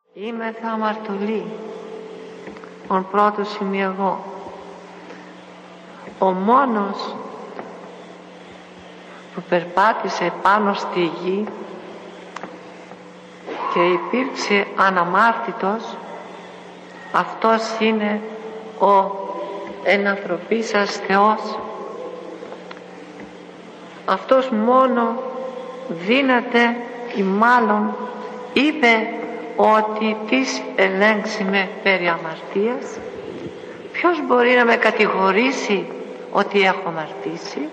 Είμαι θα αμαρτωλή, ον πρώτος είμαι εγώ, ο μόνος που περπάτησε πάνω στη γη και υπήρξε αναμάρτητος. Αυτός είναι ο ενανθρωπίσας Θεός. Αυτός μόνο δύναται ή μάλλον είπε ότι της ελέγξημε περί αμαρτίας. Ποιος μπορεί να με κατηγορήσει ότι έχω αμαρτήσει?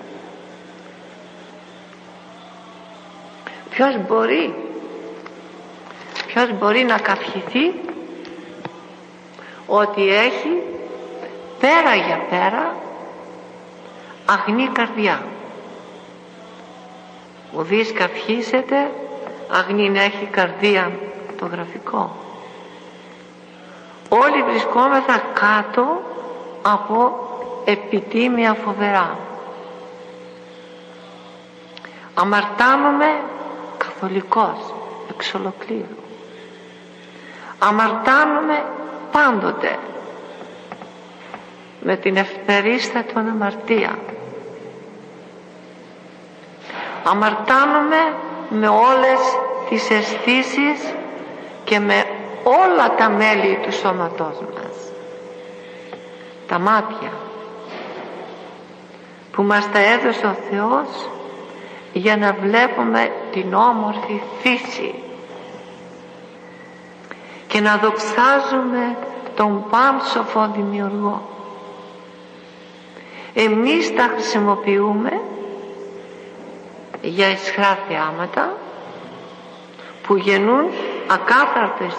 Ποιος μπορεί να καυχηθεί ότι έχει πέρα για πέρα αγνή καρδιά? Ουδής καυχήσεται αγνήν έχει καρδία, το γραφικό. Όλοι βρισκόμεθα κάτω από επιτίμια φοβερά. Αμαρτάνομαι καθολικός εξ ολοκλήρου. Αμαρτάνομαι πάντοτε με την ευτερίστατη αμαρτία. Αμαρτάνομαι με όλες τις αισθήσεις και με όλα τα μέλη του σώματός μας. Τα μάτια που μας τα έδωσε ο Θεός για να βλέπουμε την όμορφη φύση και να δοξάζουμε τον πάμψοφο δημιουργό. Εμείς τα χρησιμοποιούμε για ισχρά θεάματα που γεννούν ακάθαρτες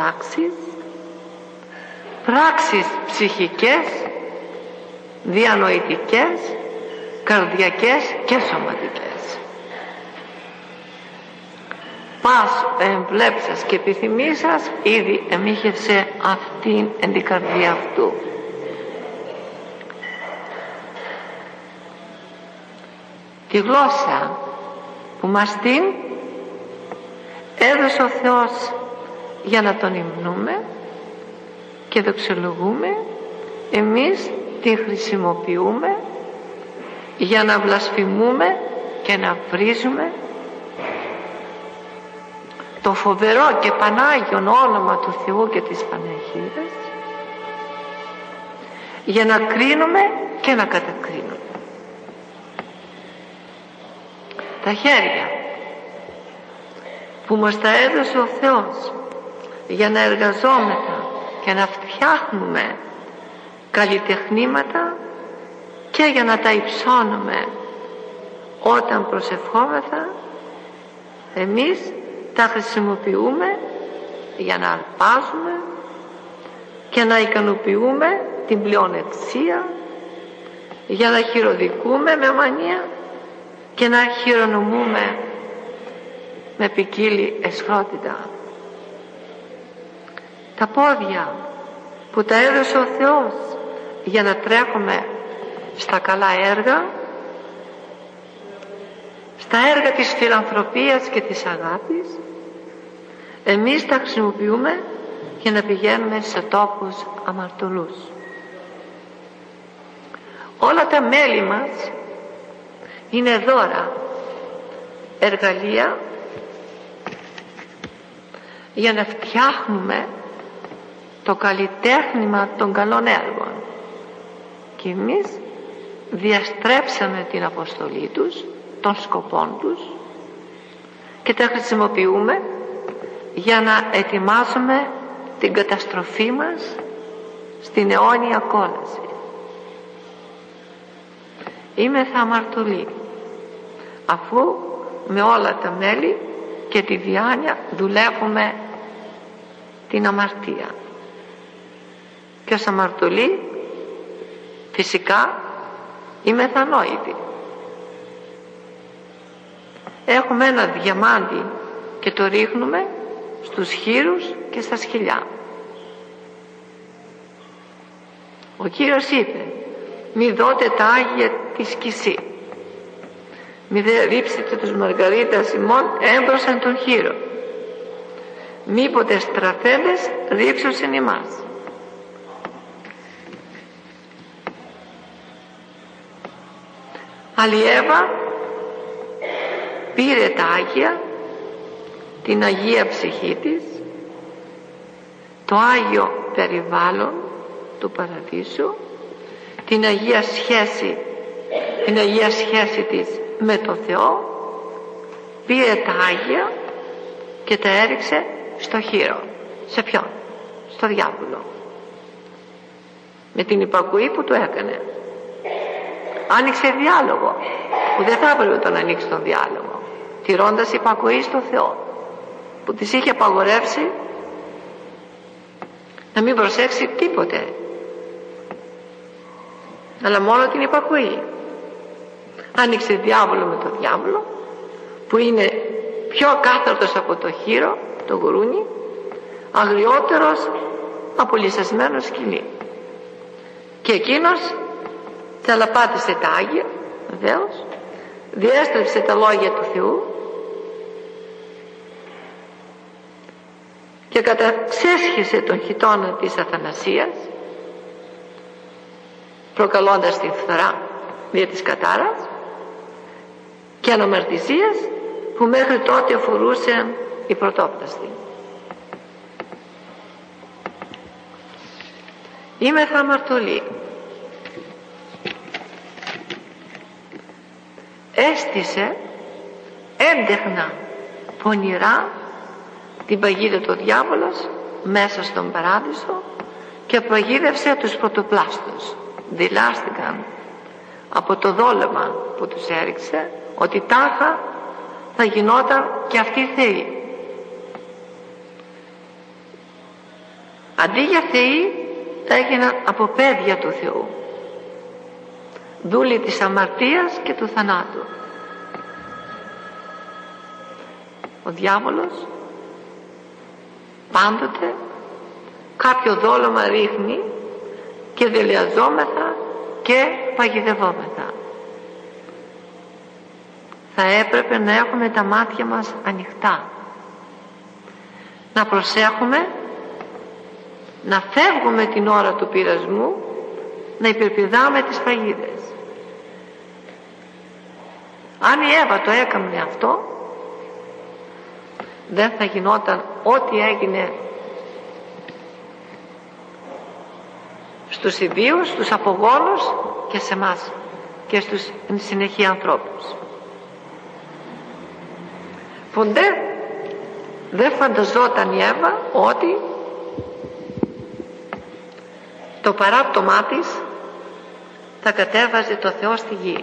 πράξεις ψυχικές, διανοητικές, καρδιακές και σωματικές. Πας εμπλέψας και επιθυμήσας ήδη εμίχευσε αυτήν εν την καρδιά αυτού. Τη γλώσσα που μας την έδωσε ο Θεός για να τον υμνούμε και δοξολογούμε, εμείς την χρησιμοποιούμε για να βλασφημούμε και να βρίζουμε το φοβερό και πανάγιον όνομα του Θεού και της Παναγίας, για να κρίνουμε και να κατακρίνουμε. Τα χέρια που μας τα έδωσε ο Θεός για να εργαζόμεθα και να φτιάχνουμε καλλιτεχνήματα και για να τα υψώνουμε όταν προσευχόμεθα, εμείς τα χρησιμοποιούμε για να αρπάζουμε και να ικανοποιούμε την πλεονεξία, για να χειροδικούμε με μανία και να χειρονομούμε με ποικίλη αισχρότητα. Τα πόδια που τα έδωσε ο Θεός για να τρέχουμε στα καλά έργα, στα έργα της φιλανθρωπίας και της αγάπης, εμείς τα χρησιμοποιούμε για να πηγαίνουμε σε τόπους αμαρτωλούς. Όλα τα μέλη μας είναι δώρα, εργαλεία για να φτιάχνουμε το καλλιτέχνημα των καλών έργων, και εμείς διαστρέψαμε την αποστολή τους, των σκοπών τους, και τα χρησιμοποιούμε για να ετοιμάσουμε την καταστροφή μας στην αιώνια κόλαση. Είμαι θα αμαρτωλή, αφού με όλα τα μέλη και τη διάνοια δουλεύουμε την αμαρτία. Και ως αμαρτωλή φυσικά είμαι θανόητη. Έχουμε ένα διαμάντι και το ρίχνουμε στους χοίρους και στα σκυλιά. Ο Κύριος είπε: μη δώτε τα Άγια τη σκησή, μη δε ρίψετε τους μαργαρίτας ημών έμπροσαν των χείρων, μήποτε στραφέντες ρίξωσιν ημάς. Αλλά η Εύα πήρε τα Άγια, την Αγία ψυχή της, το Άγιο περιβάλλον του Παραδείσου, την Αγία σχέση της με το Θεό, πήρε τα Άγια και τα έριξε στο χείρο. Σε ποιον? Στο διάβολο. Με την υπακοή που του έκανε. Άνοιξε διάλογο, που δεν θα έπρεπε τον να ανοίξει τον διάλογο, τηρώντας υπακοή στο Θεό, που της είχε απαγορεύσει να μην προσέξει τίποτε, αλλά μόνο την υπακοή. Άνοιξε διάβολο με το διάβολο, που είναι πιο ακάθαρτος από το χείρο, το γουρούνι, αγριότερος από λυσασμένο σκυλί. Και εκείνος τελαπάτησε τα Άγια, βεβαίως, διέστρεψε τα λόγια του Θεού και καταξέσχισε τον χιτώνα της αθανασίας, προκαλώντας την φθορά δια της κατάρας και αναμαρτησίας που μέχρι τότε αφορούσε η πρωτόπταστη. Είμαι θα αμαρτωλή. Έστησε έντεχνα, πονηρά την παγίδα του διάβολος μέσα στον Παράδεισο και παγίδευσε τους πρωτοπλάστους. Δηλάστηκαν από το δόλεμα που τους έριξε ότι τάχα θα γινόταν και αυτοί θεοί. Αντί για θεοί έγιναν από παιδιά του Θεού, δούλοι της αμαρτίας και του θανάτου. Ο διάβολος πάντοτε κάποιο δόλωμα ρίχνει και δελεαζόμεθα και παγιδευόμεθα. Θα έπρεπε να έχουμε τα μάτια μας ανοιχτά, να προσέχουμε, να φεύγουμε την ώρα του πειρασμού, να υπερπηδάμε τις παγίδες. Αν η Εύα το έκανε αυτό, δεν θα γινόταν ό,τι έγινε στους ιδίους, στους απογόνους και σε εμάς και στους συνεχή ανθρώπους. Ποτέ δεν φανταζόταν η Εύα ότι το παράπτωμά της θα κατέβαζε το Θεό στη γη.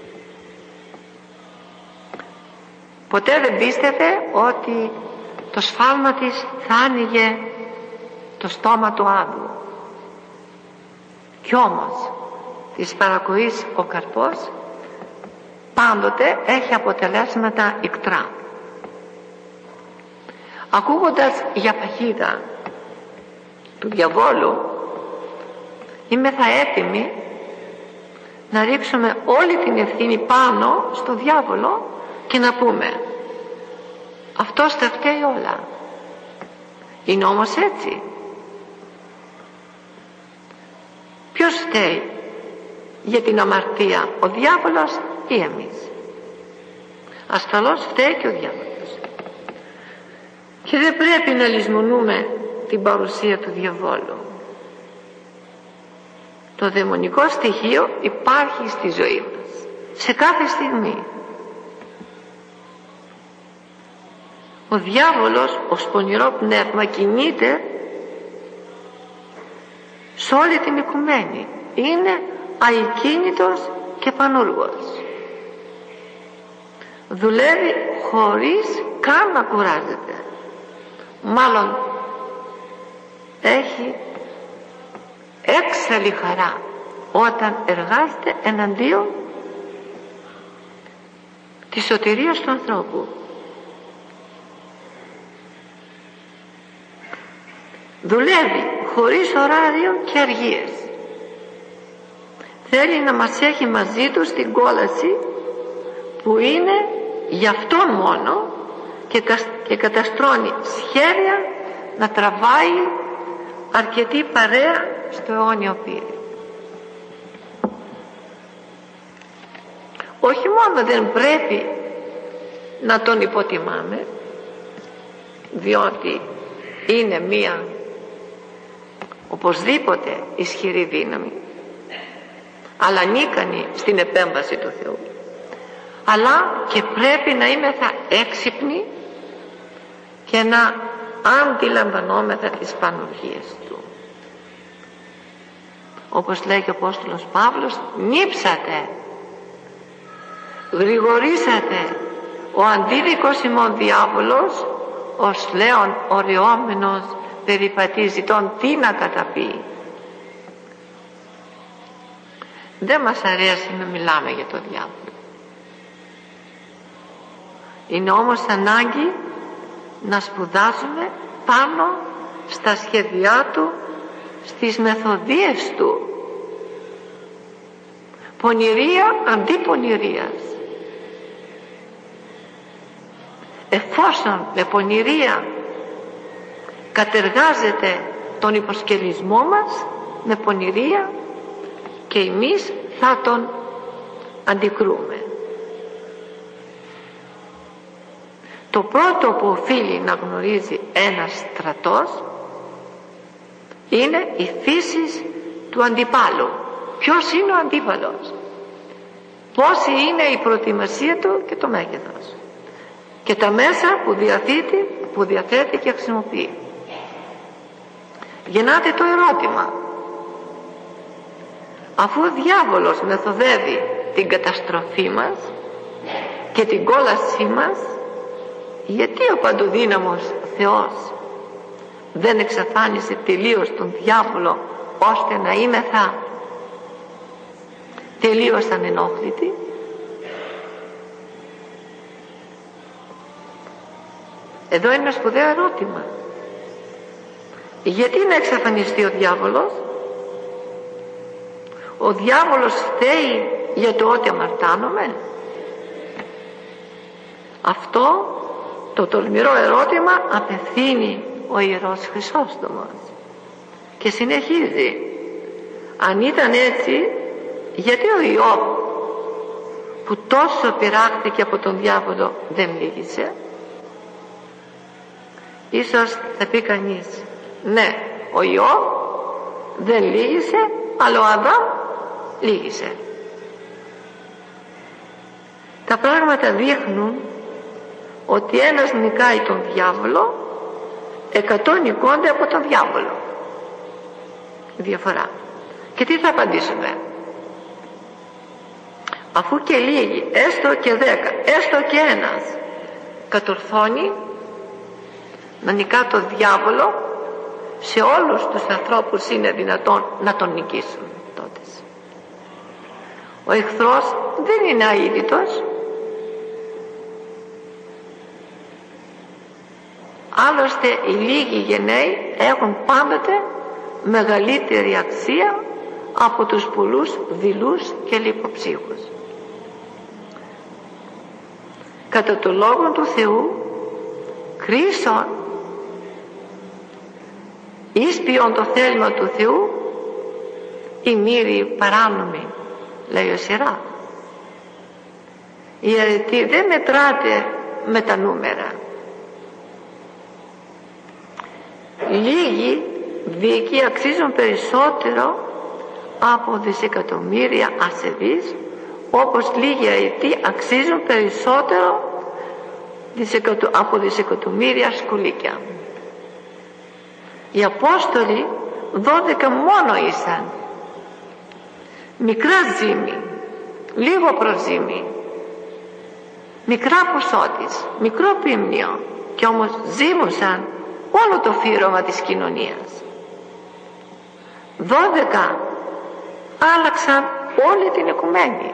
Ποτέ δεν πίστευε ότι το σφάλμα της θα άνοιγε το στόμα του άδου. Κι όμως της παρακοής ο καρπός πάντοτε έχει αποτελέσματα ικτρά. Ακούγοντας για παγίδα του διαβόλου, είμαι θα έτοιμη να ρίξουμε όλη την ευθύνη πάνω στο διάβολο και να πούμε αυτός τα φταίει όλα. Είναι όμως έτσι? Ποιος φταίει για την αμαρτία, ο διάβολος ή εμείς? Ασφαλώς φταίει και ο διάβολος. Και δεν πρέπει να λησμονούμε την παρουσία του διαβόλου. Το δαιμονικό στοιχείο υπάρχει στη ζωή μας σε κάθε στιγμή. Ο διάβολος ως πονηρό πνεύμα κινείται σε όλη την οικουμένη. Είναι αικίνητος και πανούργος. Δουλεύει χωρίς καν να κουράζεται. Μάλλον έχει έξαλλη χαρά όταν εργάζεται εναντίον της σωτηρίας του ανθρώπου. Δουλεύει χωρίς ωράριο και αργίες. Θέλει να μας έχει μαζί του στην κόλαση που είναι γι' αυτόν μόνο και καταστρώνει σχέδια να τραβάει αρκετή παρέα στο αιώνιο πύρι. Όχι μόνο δεν πρέπει να τον υποτιμάμε, διότι είναι μία οπωσδήποτε ισχυρή δύναμη, αλλά ανίκανη στην επέμβαση του Θεού, αλλά και πρέπει να είμεθα έξυπνοι και να αντιλαμβανόμεθα τις πανουργίες του. Όπως λέει και ο Απόστολος Παύλος, νύψατε, γρηγορήσατε, ο αντίδικος ημών διάβολος ως λέον ωρεόμενος περιπατίζει τον τι να καταπεί. Δεν μας αρέσει να μιλάμε για τον διάβολο. Είναι όμως ανάγκη να σπουδάζουμε πάνω στα σχέδιά του, στις μεθοδίες του. Πονηρία αντί πονηρίας. Εφόσον με πονηρία κατεργάζεται τον υποσκελισμό μας, με πονηρία και εμείς θα τον αντικρούμε. Το πρώτο που οφείλει να γνωρίζει ένας στρατός είναι η φύση του αντιπάλου. Ποιος είναι ο αντίπαλος, πόση είναι η προετοιμασία του και το μέγεθος και τα μέσα που διαθέτει και χρησιμοποιεί. Γεννάται το ερώτημα, αφού ο διάβολος μεθοδεύει την καταστροφή μας και την κόλασή μας, γιατί ο παντοδύναμος Θεός δεν εξαφάνισε τελείως τον διάβολο ώστε να είμεθα τελείως ανενόχλητοι? Εδώ είναι ένα σπουδαίο ερώτημα. Γιατί να εξαφανιστεί ο διάβολος? Ο διάβολος φταίει για το ότι αμαρτάνομαι? Αυτό το τολμηρό ερώτημα απευθύνει ο Ιερός Χρυσόστομος και συνεχίζει. Αν ήταν έτσι, γιατί ο Ιώβ που τόσο πειράχθηκε από τον διάβολο δεν μίλησε? Ίσως θα πει κανείς, ναι, ο Ιώβ δεν λύγησε, αλλά ο Αδάμ λύγησε. Τα πράγματα δείχνουν ότι ένας νικάει τον διάβολο, 100 νικώνται από τον διάβολο. Διαφορά. Και τι θα απαντήσουμε? Αφού και λίγοι, έστω και 10, έστω και ένας, κατορθώνει να νικά τον διάβολο, σε όλους τους ανθρώπους είναι δυνατόν να τον νικήσουν τότε. Ο εχθρός δεν είναι αείδητος. Άλλωστε οι λίγοι γενναίοι έχουν πάντοτε μεγαλύτερη αξία από τους πολλούς δειλούς και λιποψύχους. Κατά το λόγο του Θεού, κρίσον ίσπιον το θέλημα του Θεού, η μοίρη παράνομη, λέει ο Σειρά. Η αρετή δεν μετράται με τα νούμερα. Λίγοι δίκοι αξίζουν περισσότερο από δισεκατομμύρια ασεβείς, όπως λίγοι αετοί αξίζουν περισσότερο από δισεκατομμύρια σκουλίκια. Οι Απόστολοι 12 μόνο ήσαν. Μικρά ζύμη, λίγο προζύμη, μικρά ποσότης, μικρό πίμνιο, και όμως ζύμουσαν όλο το φύρωμα της κοινωνίας. 12 άλλαξαν όλη την οικουμένη.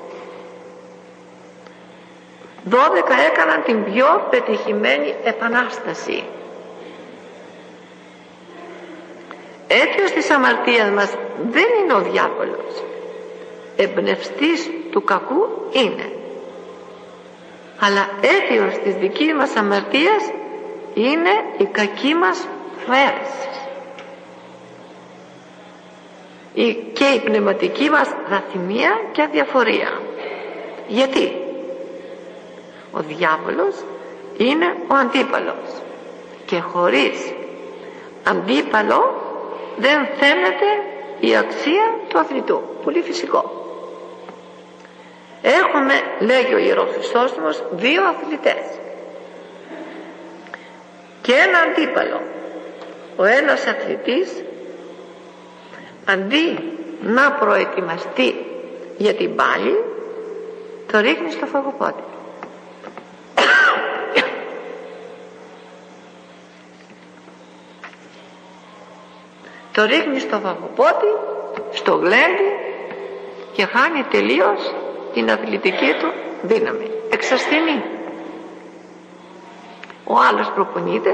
12 έκαναν την πιο πετυχημένη επανάσταση. Αίτιος της αμαρτίας μας δεν είναι ο διάβολος. Εμπνευστής του κακού είναι. Αλλά αίτιος της δικής μας αμαρτίας είναι η κακή μας αυτοαίρεσης. Και η πνευματική μας δαθυμία και αδιαφορία. Γιατί? Ο διάβολος είναι ο αντίπαλος και χωρίς αντίπαλο δεν φαίνεται η αξία του αθλητού. Πολύ φυσικό. Έχουμε, λέγει ο Ιερός Χρυσόστομος, δύο αθλητές και ένα αντίπαλο. Ο ένας αθλητής, αντί να προετοιμαστεί για την πάλη, το ρίχνει στο φαγοπότι. Το ρίχνει στο φαγοπότι, στο γλέντι και χάνει τελείως την αθλητική του δύναμη. Εξασθενεί. Ο άλλος προπονείται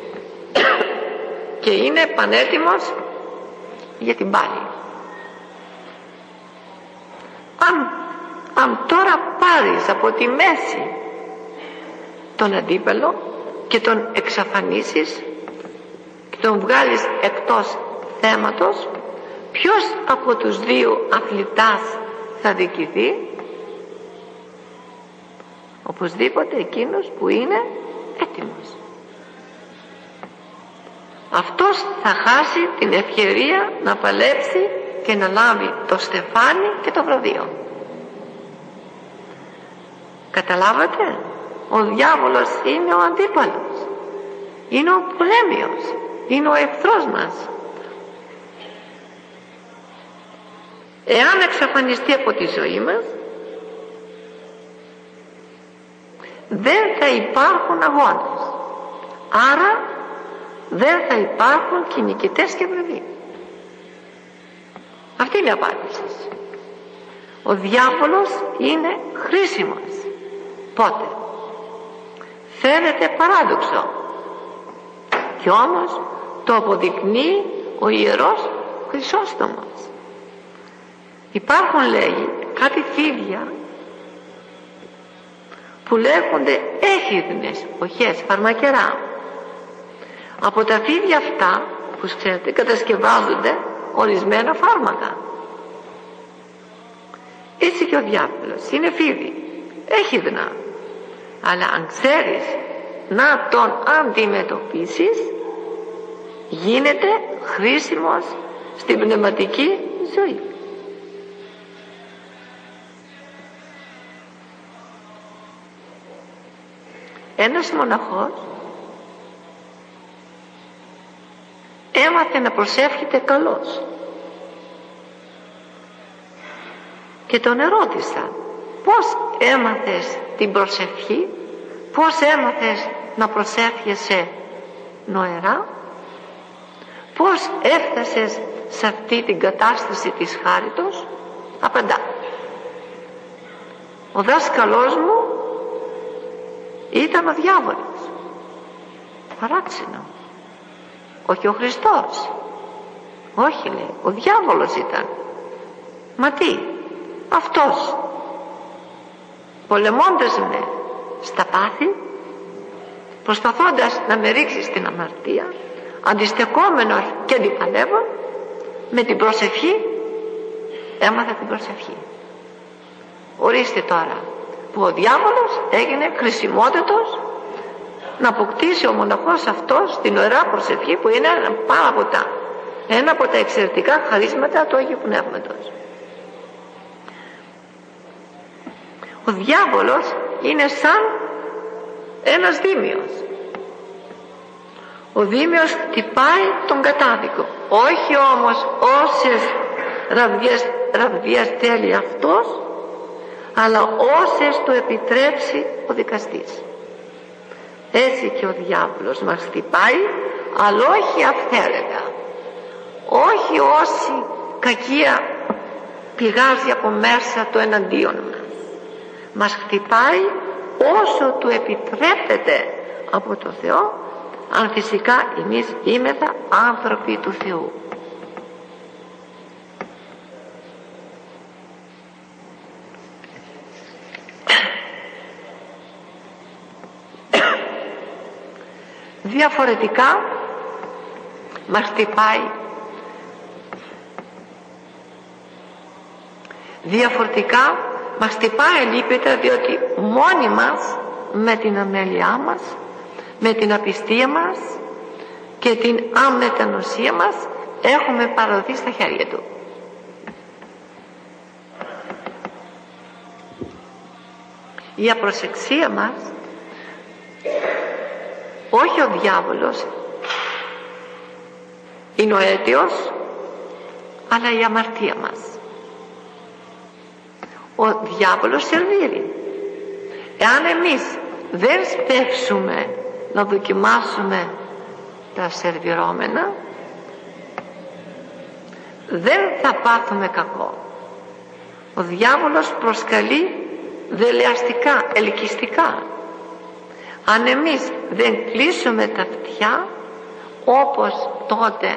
και είναι πανέτοιμος για την πάλη. Αν τώρα πάρεις από τη μέση τον αντίπαλο και τον εξαφανίσεις και τον βγάλεις εκτός θέματος, ποιος από τους δύο αθλητάς θα δικηθεί? Οπωσδήποτε εκείνος που είναι έτοιμος. Αυτός θα χάσει την ευκαιρία να παλέψει και να λάβει το στεφάνι και το βραβείο. Καταλάβατε? Ο διάβολος είναι ο αντίπαλος, είναι ο πολέμιος, είναι ο εχθρός μας. Εάν εξαφανιστεί από τη ζωή μας, δεν θα υπάρχουν αγώνες, άρα δεν θα υπάρχουν και νικητές και βραβεία. Αυτή είναι η απάντηση. Ο διάβολος είναι χρήσιμος. Πότε? Φαίνεται παράδοξο και όμως το αποδεικνύει ο Ιερός Χρυσόστομος. Υπάρχουν, λέγει, κάτι φίδια που λέγονται έχιδνες οχές, φαρμακερά. Από τα φίδια αυτά, όπως ξέρετε, κατασκευάζονται ορισμένα φάρμακα. Έτσι και ο διάβολος είναι φίδι, έχιδνα, αλλά αν ξέρεις να τον αντιμετωπίσεις, γίνεται χρήσιμος στην πνευματική ζωή. Ένας μοναχός έμαθε να προσεύχεται καλώς και τον ερώτησα, πώς έμαθες την προσευχή, πώς έμαθες να προσεύχεσαι νοερά, πώς έφτασες σε αυτή την κατάσταση της χάριτος? Απαντά, ο δάσκαλός μου ήταν ο διάβολος. Παράξενο. Όχι ο Χριστός. Όχι, λέει, ο διάβολος ήταν. Μα τι? Αυτός, πολεμώντας με στα πάθη, προσπαθώντας να με ρίξει στην αμαρτία, αντιστεκόμενος και αντιπαλεύων, με την προσευχή έμαθα την προσευχή. Ορίστε τώρα που ο διάβολος έγινε χρησιμότατος να αποκτήσει ο μοναχός αυτός την ωραία προσευχή, που είναι ένα από τα εξαιρετικά χαρίσματα του Αγίου Πνεύματος. Ο διάβολος είναι σαν ένας δήμιος. Ο δήμιος χτυπάει τον κατάδικο, όχι όμως όσες ραβδιές θέλει αυτός, αλλά όσες του επιτρέψει ο δικαστής. Έτσι και ο διάβολος μας χτυπάει, αλλά όχι αυθαίρετα, όχι όση κακία πηγάζει από μέσα το εναντίον μας. Μας χτυπάει όσο του επιτρέπεται από το Θεό, αν φυσικά εμείς είμεθα άνθρωποι του Θεού. Διαφορετικά μας χτυπάει. Διαφορετικά μας χτυπάει λύπητα, διότι μόνοι μας με την αμέλειά μας, με την απιστία μας και την αμετανοσία μας έχουμε παραδοθεί στα χέρια του. Η απροσεξία μας, όχι ο διάβολος είναι ο αίτιος, αλλά η αμαρτία μας. Ο διάβολος σερβίρει. Εάν εμείς δεν σπεύσουμε να δοκιμάσουμε τα σερβιρώμενα, δεν θα πάθουμε κακό. Ο διάβολος προσκαλεί δελεαστικά, ελκυστικά. Αν εμείς δεν κλείσουμε τα αυτιά, όπως τότε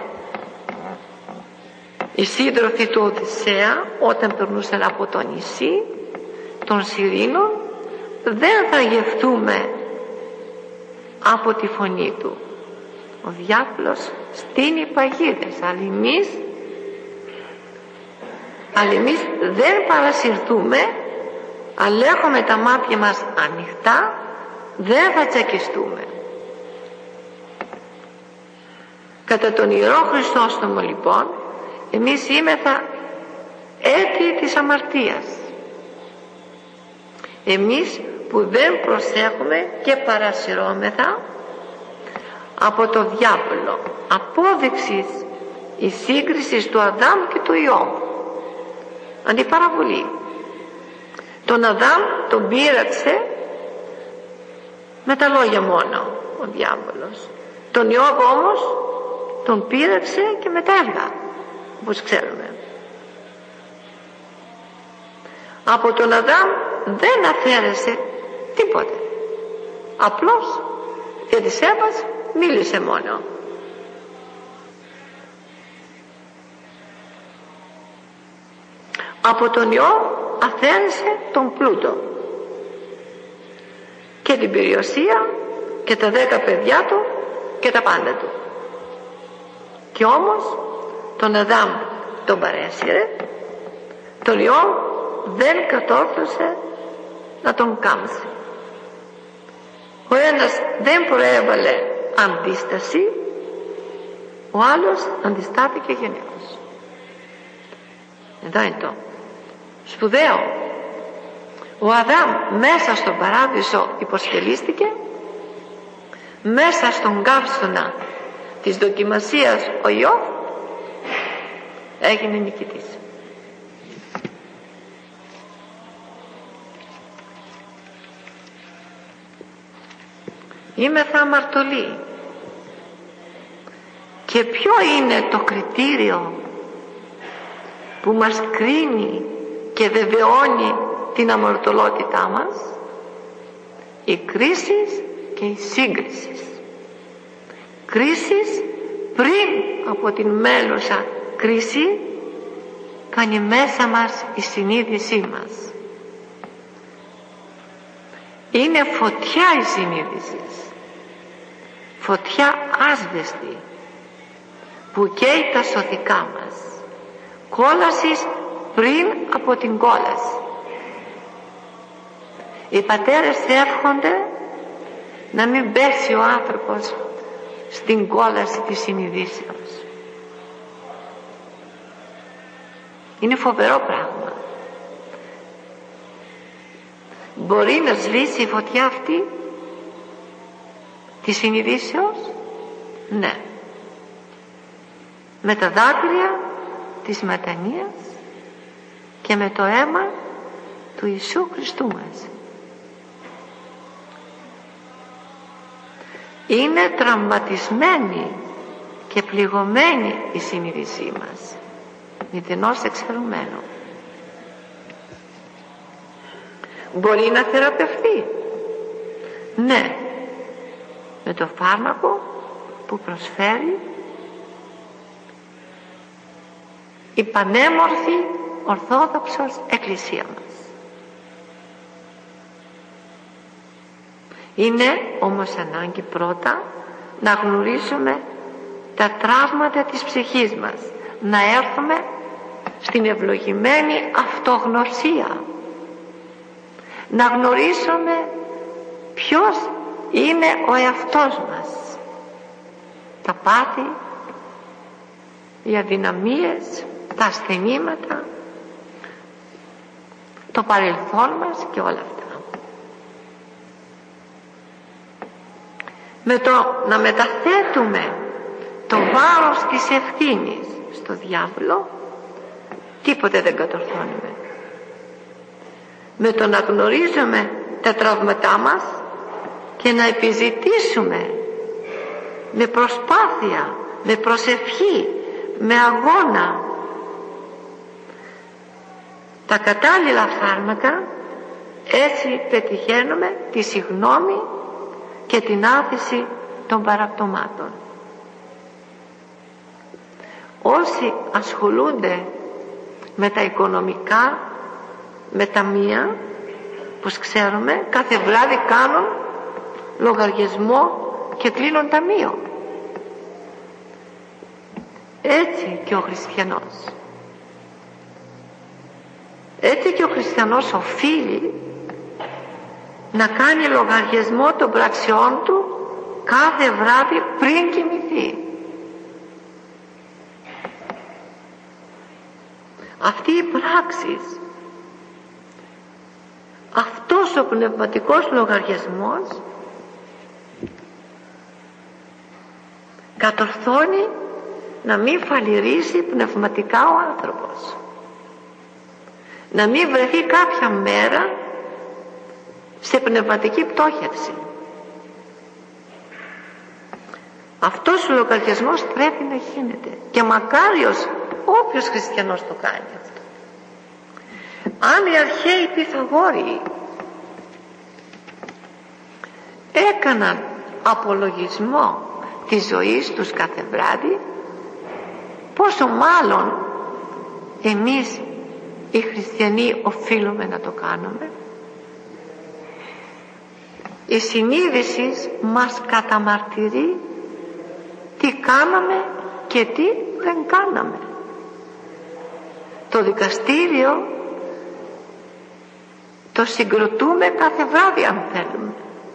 οι σύντροφοι του Οδυσσέα όταν περνούσαν από το νησί των Σιρήνων, δεν θα γευτούμε από τη φωνή του. Ο διάβολος στείνει παγίδες, αλλά εμείς δεν παρασυρθούμε, αλλά έχουμε τα μάτια μας ανοιχτά, δεν θα τσακιστούμε. Κατά τον Ιερό Χριστόστομο λοιπόν, εμείς〜αίτιοι της αμαρτίας. Εμείς που δεν προσέχουμε και παρασυρώμεθα από το διάβολο. Απόδειξης η σύγκριση του Αδάμ και του Ιώβ. Αντιπαραβολή. Τον Αδάμ τον πείραξε με τα λόγια μόνο ο διάβολος. Τον Ιώβ όμως τον πείραξε και με τα έργα, όπως ξέρουμε. Από τον Αδάμ δεν αφαίρεσε τίποτε. Απλώς για της Εύας μίλησε μόνο. Από τον Ιώβ αφαίρεσε τον πλούτο και την περιουσία και τα 10 παιδιά του και τα πάντα του. Και όμως τον Αδάμ τον παρέσυρε, τον Ιώβ δεν κατόρθωσε να τον κάμψει. Ο ένας δεν προέβαλε αντίσταση, ο άλλος αντιστάθηκε γενναίος. Εδώ είναι το σπουδαίο. Ο Αδάμ μέσα στον παράδεισο υποσχελίστηκε, μέσα στον καύσωνα της δοκιμασίας ο Ιώβ έγινε νικητής. Είμαι θα αμαρτωλή. Και ποιο είναι το κριτήριο που μας κρίνει και βεβαιώνει την αμαρτωλότητά μας? Οι κρίσεις και οι σύγκρισεις. Κρίσεις πριν από την μέλουσα κρίση κάνει μέσα μας η συνείδησή μας. Είναι φωτιά η συνείδηση, φωτιά άσβεστη που καίει τα σωθικά μας, κόλασης πριν από την κόλαση. Οι πατέρες εύχονται να μην πέσει ο άνθρωπος στην κόλαση της συνειδήσεως. Είναι φοβερό πράγμα. Μπορεί να σβήσει η φωτιά αυτή της συνειδήσεως? Ναι. Με τα δάκρυα της μετανοίας και με το αίμα του Ιησού Χριστού μας. Είναι τραυματισμένη και πληγωμένη η συνείδησή μας, μηδενός εξαιρουμένο. Μπορεί να θεραπευθεί, ναι, με το φάρμακο που προσφέρει η πανέμορφη Ορθόδοξος Εκκλησία μας. Είναι όμως ανάγκη πρώτα να γνωρίσουμε τα τραύματα της ψυχής μας, να έρθουμε στην ευλογημένη αυτογνωσία, να γνωρίσουμε ποιος είναι ο εαυτός μας, τα πάθη, οι αδυναμίες, τα ασθενήματα, το παρελθόν μας και όλα αυτά. Με το να μεταθέτουμε το βάρος της ευθύνης στο διάβολο, τίποτε δεν κατορθώνουμε. Με το να γνωρίζουμε τα τραύματά μας και να επιζητήσουμε με προσπάθεια, με προσευχή, με αγώνα τα κατάλληλα φάρμακα, έτσι πετυχαίνουμε τη συγνώμη και την άφηση των παραπτωμάτων. Όσοι ασχολούνται με τα οικονομικά, με ταμεία, πως ξέρουμε, κάθε βράδυ κάνουν λογαριασμό και κλείνουν ταμείο. Έτσι και ο χριστιανός. Έτσι και ο χριστιανός οφείλει να κάνει λογαριασμό των πραξιών του κάθε βράδυ πριν κοιμηθεί. Αυτή η πράξη, αυτός ο πνευματικός λογαριασμός κατορθώνει να μην φαλιρίσει πνευματικά ο άνθρωπος, να μην βρεθεί κάποια μέρα σε πνευματική πτώχευση. Αυτός ο λογαριασμός πρέπει να γίνεται και μακάριος όποιος χριστιανός το κάνει αυτό. Αν οι αρχαίοι Πυθαγόριοι έκαναν απολογισμό της ζωής τους κάθε βράδυ, πόσο μάλλον εμείς οι χριστιανοί οφείλουμε να το κάνουμε. Η συνείδηση μας καταμαρτυρεί τι κάναμε και τι δεν κάναμε. Το δικαστήριο το συγκροτούμε κάθε βράδυ αν θέλουμε.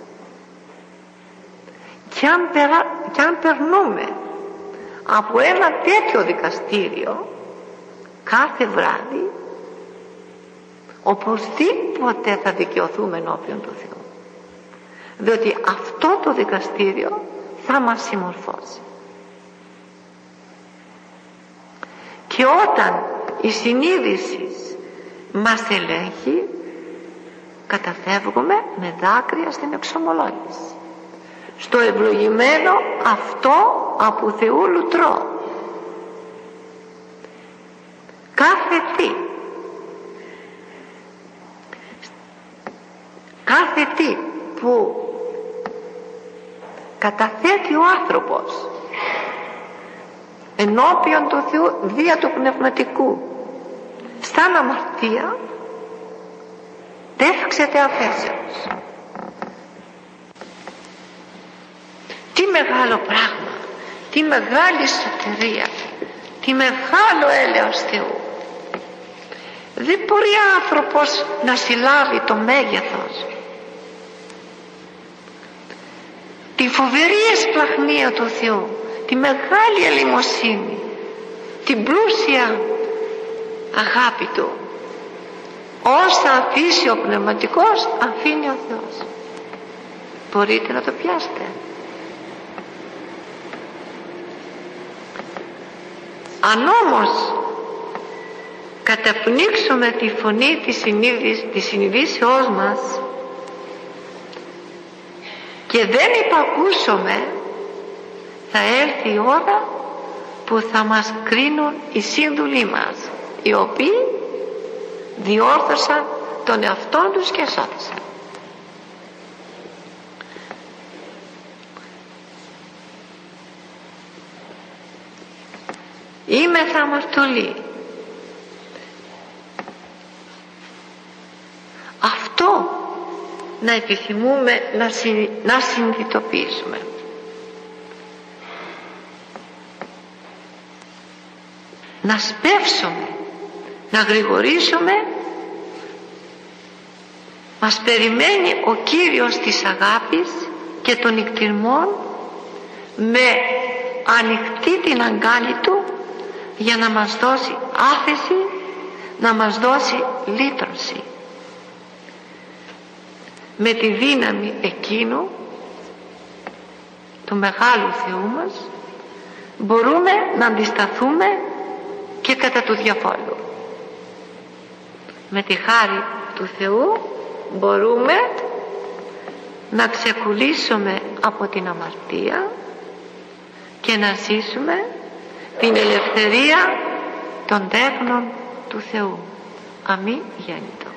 Και αν περνούμε από ένα τέτοιο δικαστήριο κάθε βράδυ, οπωσδήποτε θα δικαιωθούμε ενώπιον του Θεού, διότι αυτό το δικαστήριο θα μας συμμορφώσει. Και όταν η συνείδηση μας ελέγχει, καταφεύγουμε με δάκρυα στην εξομολόγηση, στο ευλογημένο αυτό από Θεού λουτρό. Κάθε τι που καταθέτει ο άνθρωπος ενώπιον του Θεού δια του πνευματικού σαν αμαρτία, τεύξεται αφέσεως. Τι μεγάλο πράγμα, τι μεγάλη σωτηρία, τι μεγάλο έλεος Θεού. Δεν μπορεί άνθρωπος να συλλάβει το μέγεθος, τη φοβερή εσπλαχνία του Θεού, τη μεγάλη ελεημοσύνη, την πλούσια αγάπη Του. Όσα αφήσει ο πνευματικός, αφήνει ο Θεός. Μπορείτε να το πιάσετε? Αν όμως καταπνίξουμε τη φωνή της συνειδήσεώς μας και δεν υπακούσουμε, θα έρθει η ώρα που θα μας κρίνουν οι σύνδουλοι μας, οι οποίοι διόρθωσαν τον εαυτό τους και σώθησαν. Είμαι θα αμαρτωλή. Αυτό να επιθυμούμε να συνειδητοποιήσουμε. να σπεύσουμε, να γρηγορήσουμε. Μας περιμένει ο Κύριος της αγάπης και των νικτυρμών με ανοιχτή την αγκάλη Του για να μας δώσει άφεση, να μας δώσει λύτρωση. Με τη δύναμη εκείνου του μεγάλου Θεού μας μπορούμε να αντισταθούμε και κατά του διαφόλου. Με τη χάρη του Θεού μπορούμε να ξεκουλήσουμε από την αμαρτία και να ζήσουμε την ελευθερία των τέκνων του Θεού. Αμή γέννητο.